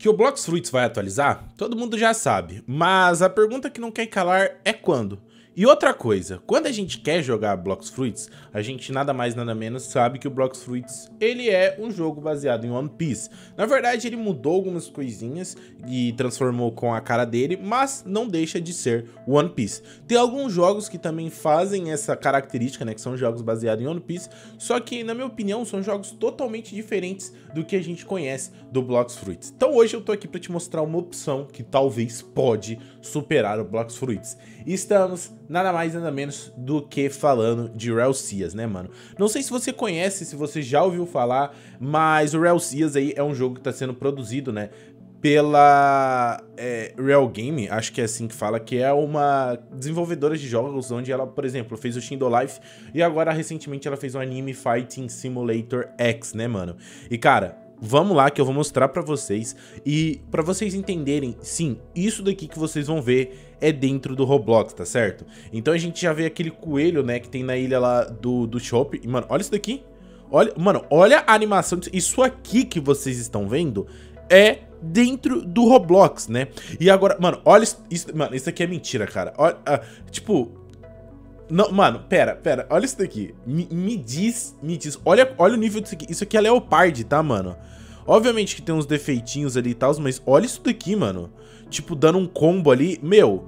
Que o Blox Fruits vai atualizar, todo mundo já sabe, mas a pergunta que não quer calar é quando. E outra coisa, quando a gente quer jogar Blox Fruits, a gente nada mais nada menos sabe que o Blox Fruits, ele é um jogo baseado em One Piece. Na verdade, ele mudou algumas coisinhas e transformou com a cara dele, mas não deixa de ser One Piece. Tem alguns jogos que também fazem essa característica, né, que são jogos baseados em One Piece, só que, na minha opinião, são jogos totalmente diferentes do que a gente conhece do Blox Fruits. Então hoje eu tô aqui para te mostrar uma opção que talvez pode superar o Blox Fruits. E estamos nada mais nada menos do que falando de Relsias, né, mano? Não sei se você conhece, se você já ouviu falar, mas o Relsias aí é um jogo que tá sendo produzido, né, pela Real Game, acho que é assim que fala, que é uma desenvolvedora de jogos, onde ela, por exemplo, fez o Shindo Life e agora recentemente ela fez o Anime Fighting Simulator X, né, mano? E cara, vamos lá que eu vou mostrar pra vocês e pra vocês entenderem, sim, isso daqui que vocês vão ver é dentro do Roblox, tá certo? Então a gente já vê aquele coelho, né, que tem na ilha lá do shopping. E, mano, olha isso daqui. Olha, mano, olha a animação. Isso aqui que vocês estão vendo é dentro do Roblox, né? E agora, mano, olha isso. Mano, isso aqui é mentira, cara. Olha, tipo... Não, mano, pera, olha isso daqui. Me diz, olha o nível disso aqui. Isso aqui é Leopard, tá, mano? Obviamente que tem uns defeitinhos ali e tal, mas olha isso daqui, mano. Tipo, dando um combo ali. Meu,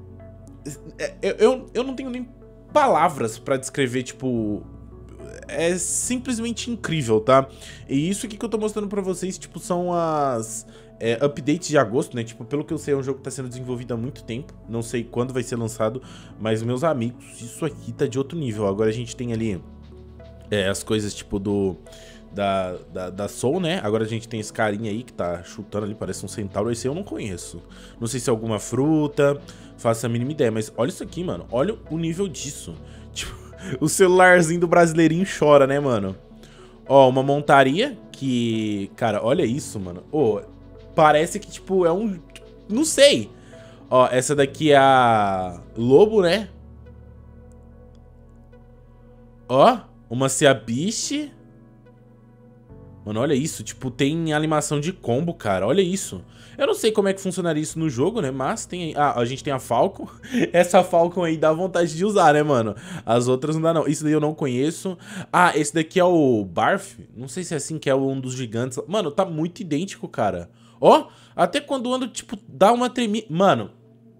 eu não tenho nem palavras pra descrever, tipo... É simplesmente incrível, tá? E isso aqui que eu tô mostrando pra vocês, tipo, são as... updates de agosto, né? Tipo, pelo que eu sei, é um jogo que tá sendo desenvolvido há muito tempo. Não sei quando vai ser lançado, mas, meus amigos, isso aqui tá de outro nível. Agora a gente tem ali as coisas, tipo, da Soul, né? Agora a gente tem esse carinha aí que tá chutando ali, parece um centauro. Esse eu não conheço. Não sei se é alguma fruta, faço a mínima ideia. Mas olha isso aqui, mano. Olha o nível disso. Tipo, o celularzinho do brasileirinho chora, né, mano? Ó, uma montaria que... Cara, olha isso, mano. Ô, parece que, tipo, é um... Não sei. Ó, essa daqui é a lobo, né? Ó, uma Ciabiche. Mano, olha isso. Tipo, tem animação de combo, cara. Olha isso. Eu não sei como é que funcionaria isso no jogo, né? Mas tem... Ah, a gente tem a Falcon. Essa Falcon aí dá vontade de usar, né, mano? As outras não dá, não. Isso daí eu não conheço. Ah, esse daqui é o Barf. Não sei se é assim que é um dos gigantes. Mano, tá muito idêntico, cara. Ó, até quando ando, tipo, dá uma tremida. Mano,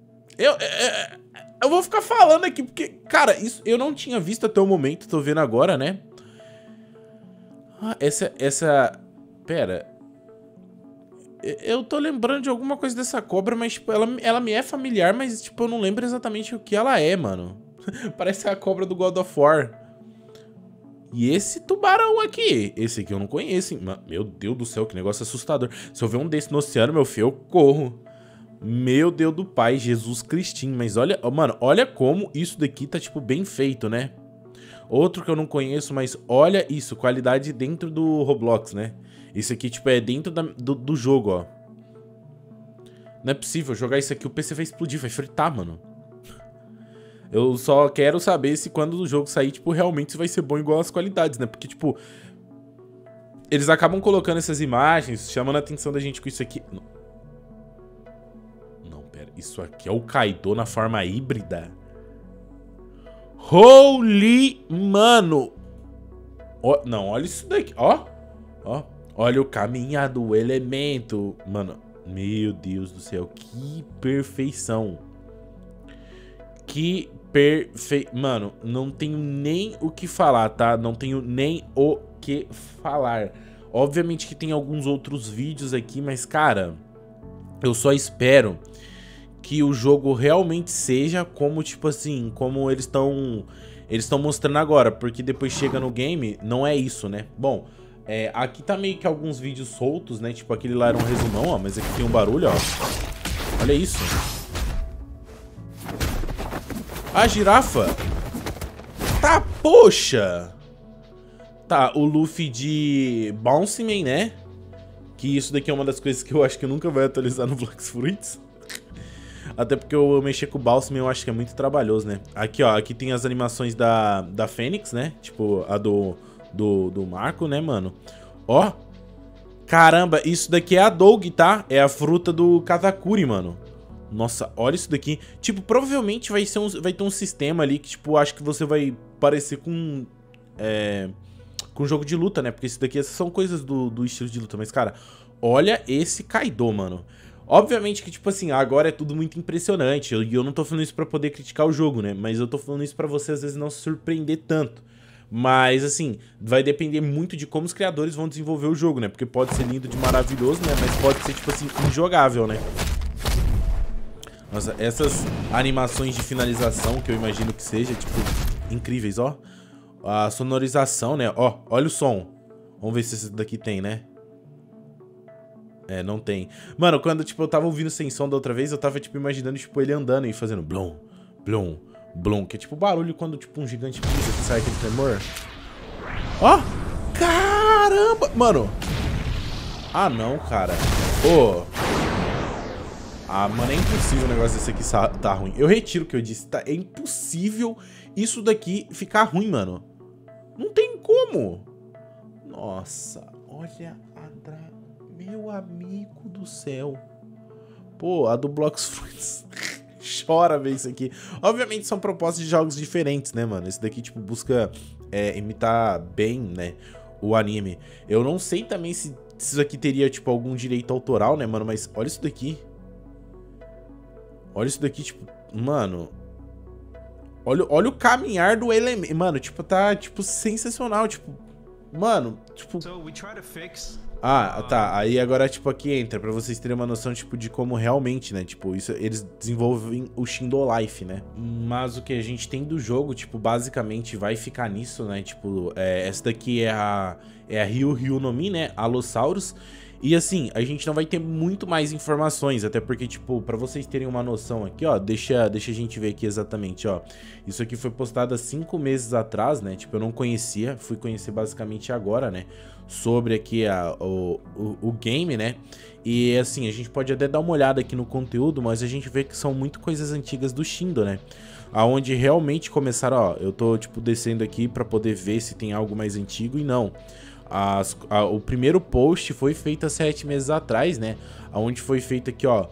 eu vou ficar falando aqui, porque, cara, isso eu não tinha visto até o momento. Tô vendo agora, né? Ah, essa... Pera... Eu tô lembrando de alguma coisa dessa cobra, mas, tipo, ela me é familiar, mas, tipo, eu não lembro exatamente o que ela é, mano. Parece a cobra do God of War. E esse tubarão aqui? Esse aqui eu não conheço, hein? Meu Deus do céu, que negócio assustador. Se eu ver um desse no oceano, meu filho, eu corro. Meu Deus do pai, Jesus Cristinho. Mas olha, mano, olha como isso daqui tá, tipo, bem feito, né? Outro que eu não conheço, mas olha isso, qualidade dentro do Roblox, né? Isso aqui, tipo, é dentro do jogo, ó. Não é possível jogar isso aqui, o PC vai explodir, vai fritar, mano. Eu só quero saber se quando o jogo sair, tipo, realmente vai ser bom igual as qualidades, né? Porque, tipo, eles acabam colocando essas imagens, chamando a atenção da gente com isso aqui. Não, pera, isso aqui é o Kaido na forma híbrida? Holy, mano! Ó, não, olha isso daqui, ó. Ó, olha o caminhar do elemento. Mano, meu Deus do céu, que perfeição. Que Mano, não tenho nem o que falar, tá? Não tenho nem o que falar. Obviamente que tem alguns outros vídeos aqui, mas, cara, eu só espero que o jogo realmente seja como, tipo assim, como eles estão mostrando agora, porque depois chega no game, não é isso, né? Bom, aqui tá meio que alguns vídeos soltos, né? Tipo, aquele lá era um resumão, ó, mas aqui tem um barulho, ó. Olha isso. A girafa. Tá, poxa. Tá, o Luffy de Bounce Man, né? Que isso daqui é uma das coisas que eu acho que nunca vai atualizar no Blox Fruits. Até porque eu mexer com o Balsam eu acho que é muito trabalhoso, né? Aqui, ó, aqui tem as animações da Fênix, né? Tipo, a do Marco, né, mano? Ó, Caramba, isso daqui é a Doug, tá? É a fruta do Katakuri, mano. Nossa, olha isso daqui. Tipo, provavelmente vai ter um sistema ali que, tipo, acho que você vai parecer com... com jogo de luta, né? Porque isso daqui são coisas do estilo de luta. Mas, cara, olha esse Kaido, mano. Obviamente que, tipo assim, agora é tudo muito impressionante. E eu não tô falando isso pra poder criticar o jogo, né? Mas eu tô falando isso pra você, às vezes, não se surpreender tanto. Mas, assim, vai depender muito de como os criadores vão desenvolver o jogo, né? Porque pode ser lindo de maravilhoso, né? Mas pode ser, tipo assim, injogável, né? Nossa, essas animações de finalização, que eu imagino que seja, tipo, incríveis, ó. A sonorização, né? Ó, olha o som. Vamos ver se esse daqui tem, né? É, não tem. Mano, quando, tipo, eu tava ouvindo sem som da outra vez, eu tava, tipo, imaginando, tipo, ele andando e fazendo blum, blum, blum. Que é, tipo, barulho quando, tipo, um gigante pisa, que sai aquele tremor. Ó! Caramba! Mano! Ah, não, cara. Ô! Ah, mano, é impossível o negócio desse aqui tá ruim. Eu retiro o que eu disse, tá? É impossível isso daqui ficar ruim, mano. Não tem como. Nossa, olha a Meu amigo do céu. Pô, a do Blox Fruits chora ver isso aqui. Obviamente são propostas de jogos diferentes, né, mano? Esse daqui, tipo, busca imitar bem, né, o anime. Eu não sei também se isso aqui teria, tipo, algum direito autoral, né, mano? Mas olha isso daqui. Olha isso daqui, tipo, mano. Olha o caminhar do elemento. Mano, tipo, tá, tipo, sensacional. Tipo, mano, tipo... Ah, tá. Aí agora, tipo, aqui entra, pra vocês terem uma noção, tipo, de como realmente, né? Tipo, isso, eles desenvolvem o Shindo Life, né? Mas o que a gente tem do jogo, tipo, basicamente vai ficar nisso, né? Tipo, essa daqui é a Ryu Ryu no Mi, né? Allosaurus. E assim, a gente não vai ter muito mais informações, até porque, tipo, pra vocês terem uma noção aqui, ó, deixa a gente ver aqui exatamente, ó. Isso aqui foi postado há 5 meses atrás, né? Tipo, eu não conhecia, fui conhecer basicamente agora, né? Sobre aqui o game, né? E assim, a gente pode até dar uma olhada aqui no conteúdo, mas a gente vê que são muito coisas antigas do Shindo, né? Aonde realmente começaram, ó, eu tô, tipo, descendo aqui pra poder ver se tem algo mais antigo e não. O primeiro post foi feito há 7 meses atrás, né? Onde foi feito aqui, ó,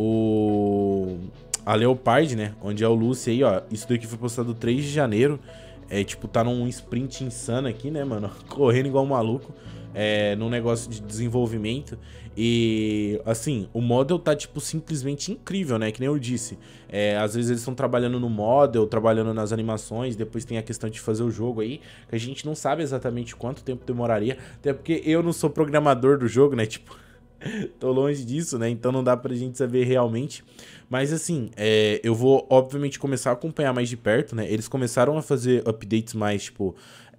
a Leopard, né? Onde é o Lucy aí, ó. Isso daqui foi postado 3 de janeiro. Tipo, tá num sprint insano aqui, né, mano? Correndo igual um maluco. Num negócio de desenvolvimento. E, assim, o model tá, tipo, simplesmente incrível, né? Que nem eu disse. Às vezes eles estão trabalhando no model, trabalhando nas animações. Depois tem a questão de fazer o jogo aí, que a gente não sabe exatamente quanto tempo demoraria. Até porque eu não sou programador do jogo, né? Tipo, tô longe disso, né? Então não dá pra gente saber realmente. Mas assim, eu vou obviamente começar a acompanhar mais de perto, né? Eles começaram a fazer updates mais, tipo,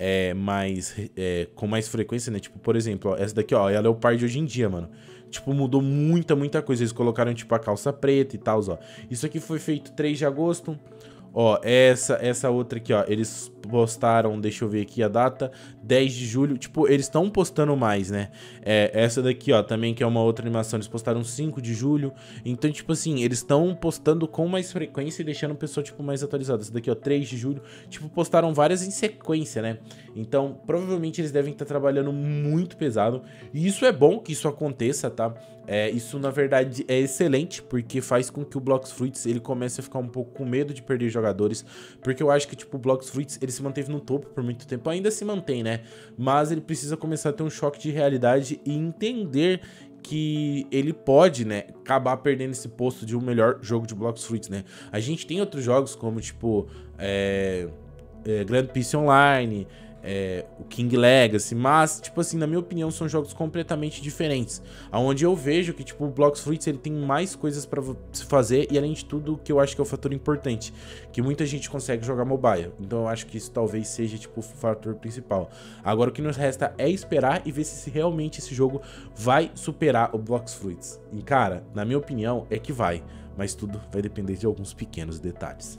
com mais frequência, né? Tipo, por exemplo, ó, essa daqui, ó, é a Leopard hoje em dia, mano. Tipo, mudou muita coisa. Eles colocaram, tipo, a calça preta e tal, ó. Isso aqui foi feito 3 de agosto. Ó, essa outra aqui, ó, eles postaram, deixa eu ver aqui a data, 10 de julho, tipo, eles estão postando mais, né? Essa daqui, ó, também que é uma outra animação, eles postaram 5 de julho, então, tipo assim, eles estão postando com mais frequência e deixando o pessoal, tipo, mais atualizado. Essa daqui, ó, 3 de julho, tipo, postaram várias em sequência, né? Então, provavelmente eles devem estar trabalhando muito pesado, e isso é bom que isso aconteça, tá? Isso, na verdade, é excelente, porque faz com que o Blox Fruits, ele comece a ficar um pouco com medo de perder jogadores, porque eu acho que, tipo, o Blox Fruits, ele se manteve no topo por muito tempo, ainda se mantém, né? Mas ele precisa começar a ter um choque de realidade e entender que ele pode, né, acabar perdendo esse posto de um melhor jogo de Blox Fruits, né? A gente tem outros jogos como, tipo, Grand Peace Online, o King Legacy, mas, tipo assim, na minha opinião, são jogos completamente diferentes, aonde eu vejo que, tipo, o Blox Fruits, ele tem mais coisas pra se fazer, e além de tudo, que eu acho que é o fator importante, que muita gente consegue jogar mobile, então eu acho que isso talvez seja, tipo, o fator principal. Agora, o que nos resta é esperar e ver se realmente esse jogo vai superar o Blox Fruits, e, cara, na minha opinião, é que vai, mas tudo vai depender de alguns pequenos detalhes.